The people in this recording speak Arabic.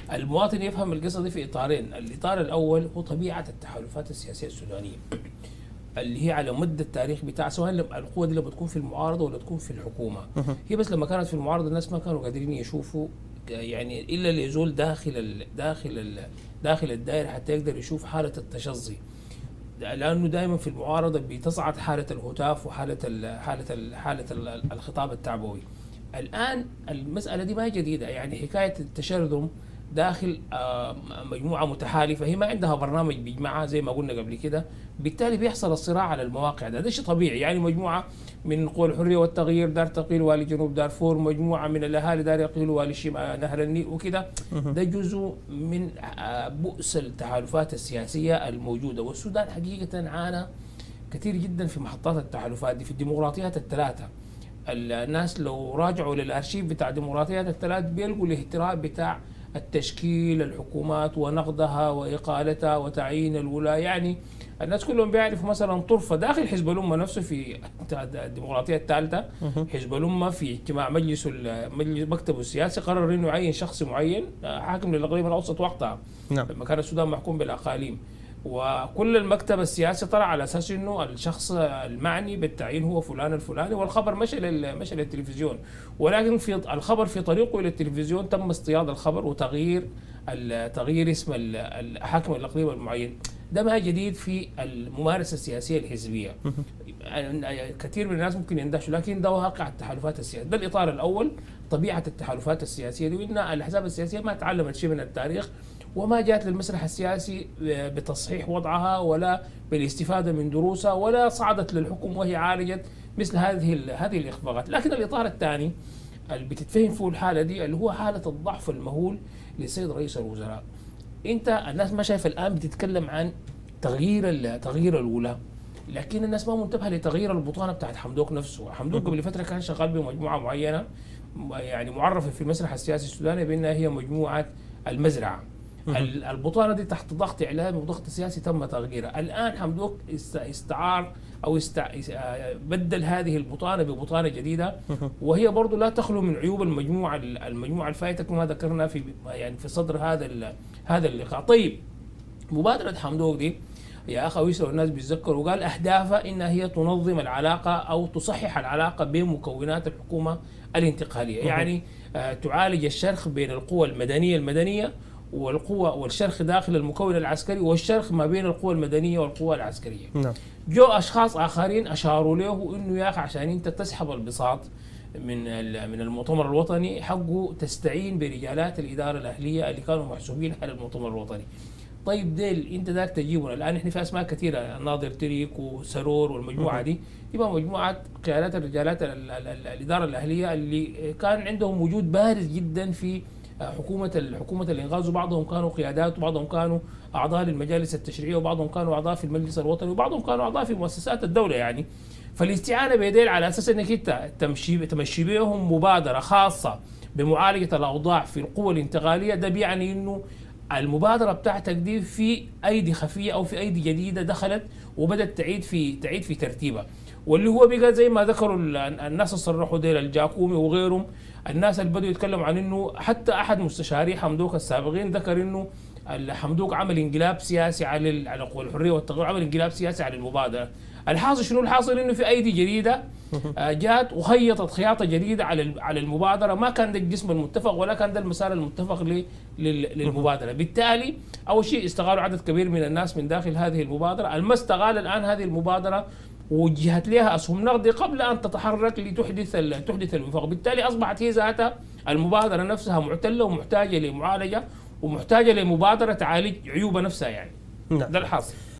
المواطن يفهم القصة دي في إطارين. الإطار الأول هو طبيعة التحالفات السياسية السودانية اللي هي على مدى التاريخ بتاع، سواء القوة دي لما تكون في المعارضة ولا تكون في الحكومة. هي بس لما كانت في المعارضة الناس ما كانوا قادرين يشوفوا يعني إلا اللي يزول داخل الدائرة حتى يقدر يشوف حالة التشظي، لأنه دائما في المعارضة بتصعد حالة الهتاف وحالة الخطاب التعبوي. الآن المسألة دي ما جديدة، يعني حكاية التشرذم داخل مجموعة متحالفة هي ما عندها برنامج بيجمعها زي ما قلنا قبل كده، بالتالي بيحصل الصراع على المواقع. ده شيء طبيعي، يعني مجموعة من قوى الحرية والتغيير دار تقيل والي جنوب دارفور، مجموعة من الأهالي دار يقيلوا والي نهر النيل وكده. ده جزء من بؤس التحالفات السياسية الموجودة. والسودان حقيقة عانى كثير جدا في محطات التحالفات دي في الديمقراطيات الثلاثة. الناس لو راجعوا للارشيف بتاع الديمقراطيات الثلاث بيلقوا الاهتراء بتاع التشكيل الحكومات ونقضها واقالتها وتعيين الولاة. يعني الناس كلهم بيعرفوا مثلا طرفة داخل حزب الأمة نفسه في الديمقراطية الثالثة. حزب الأمة في اجتماع مجلس مكتبه السياسي قرر انه يعين شخص معين حاكم للإقليم الأوسط وقتها، نعم. لما كان السودان محكوم بالأقاليم، وكل المكتب السياسي طلع على اساس انه الشخص المعني بالتعيين هو فلان الفلاني، والخبر مشى للتلفزيون. ولكن في الخبر في طريقه الى التلفزيون تم اصطياد الخبر وتغيير اسم الحاكم الاقليم المعين. ده ما جديد في الممارسه السياسيه الحزبيه. كثير من الناس ممكن يندهشوا، لكن ده واقع التحالفات السياسيه. ده الاطار الاول، طبيعه التحالفات السياسيه دي، وان الاحزاب السياسيه ما تعلمت شيء من التاريخ وما جاءت للمسرح السياسي بتصحيح وضعها ولا بالاستفادة من دروسها، ولا صعدت للحكم وهي عالجت مثل هذه الإخفاقات. لكن الإطار الثاني اللي بتتفهم فيه الحالة دي اللي هو حالة الضعف المهول للسيد رئيس الوزراء. انت الناس ما شايفه الآن بتتكلم عن تغيير الولاة، لكن الناس ما منتبهه لتغيير البطانه بتاعت حمدوك نفسه. حمدوك قبل فتره كان شغال بمجموعه معينه، يعني معرفه في المسرح السياسي السوداني بانها هي مجموعه المزرعه. البطانه دي تحت ضغط اعلامي وضغط سياسي تم تغييرها. الان حمدوك استعار او بدل هذه البطانه ببطانه جديده، وهي برضه لا تخلو من عيوب المجموعه الفائته كما ذكرنا في صدر هذا اللقاء. طيب، مبادره حمدوك دي يا اخي ويسر الناس بيتذكروا، وقال اهدافها انها هي تنظم العلاقه او تصحح العلاقه بين مكونات الحكومه الانتقاليه، يعني تعالج الشرخ بين القوى المدنيه والشرخ داخل المكون العسكري، والشرخ ما بين القوى المدنيه والقوى العسكريه. نعم. جو اشخاص اخرين اشاروا له انه يا اخي عشان انت تسحب البساط من المؤتمر الوطني حقه تستعين برجالات الاداره الاهليه اللي كانوا محسوبين على المؤتمر الوطني. طيب ديل انت ذاك تجيبهم الان، احنا في اسماء كثيره، ناظر تريك وسرور والمجموعه دي تبقى مجموعه قيادات الرجالات الاداره الاهليه اللي كان عندهم وجود بارز جدا في حكومه الانغاز، وبعضهم كانوا قيادات وبعضهم كانوا اعضاء للمجالس التشريعيه وبعضهم كانوا اعضاء في المجلس الوطني وبعضهم كانوا اعضاء في مؤسسات الدوله. يعني فالاستعانه بيديل على اساس انك انت تمشي بهم مبادره خاصه بمعالجه الاوضاع في القوى الانتقاليه، ده بيعني انه المبادره بتاعتك دي في ايدي خفيه او في ايدي جديده دخلت وبدات تعيد في ترتيبها. واللي هو بقى زي ما ذكروا الناس اللي صرحوا ديل الجاكومي وغيرهم، الناس اللي بدوا يتكلموا عن انه حتى احد مستشاري حمدوك السابقين ذكر انه حمدوك عمل انقلاب سياسي على قوى الحريه والتغيير، عمل انقلاب سياسي على المبادره. الحاصل شنو؟ الحاصل انه في ايدي جديده جات وخيطت خياطه جديده على المبادره، ما كان ده الجسم المتفق ولا كان ده المسار المتفق للمبادره. بالتالي اول شيء استغالوا عدد كبير من الناس من داخل هذه المبادره، استغال الان هذه المبادره وجهت لها اسهم نقدي قبل ان تتحرك لتحدث الوفاق. بالتالي اصبحت هي ذاتها المبادره نفسها معتله ومحتاجه لمعالجه ومحتاجه لمبادره تعالج عيوبها نفسها يعني. نعم. ده الحاصل.